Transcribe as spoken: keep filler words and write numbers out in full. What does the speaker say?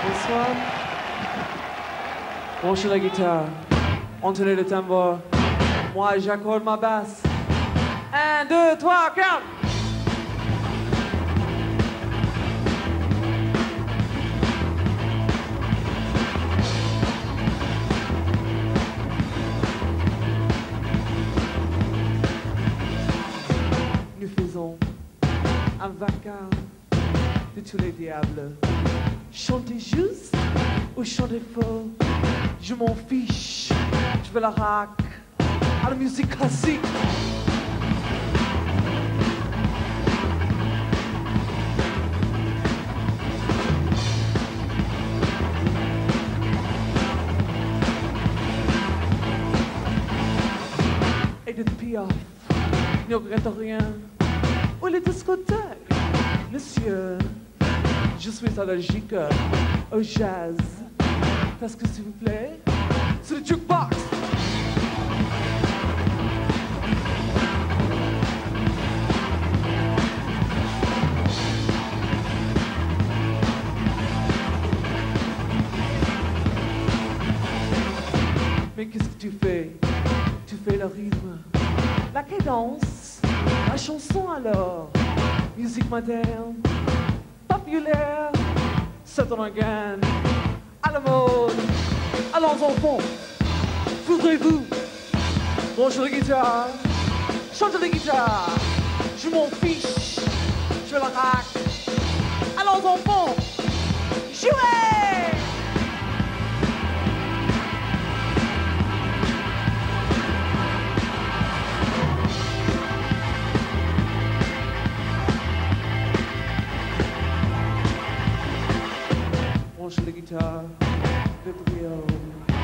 Bonsoir. Branchez la guitare, entonez le tambour. Moi, j'accorde ma basse. Un, deux, trois, quatre. Nous faisons un vacarme de tous les diables. Chanter juste ou chanter faux, je m'en fiche. Je veux la rack à la musique classique. Edith Piaf ne regrette rien. Où les discothèques, monsieur? Je suis allergique au jazz. Parce que s'il vous plaît, c'est le jukebox. Mais qu'est-ce que tu fais? Tu fais le rythme, la cadence, la chanson alors. Musique moderne, populaire, Southern again, à la mode. Allons enfants, voudrez-vous brancher la guitare, chanter la guitare? Je m'en fiche, je la rack. Allons enfants, jouez! Branche la guitare, le brio.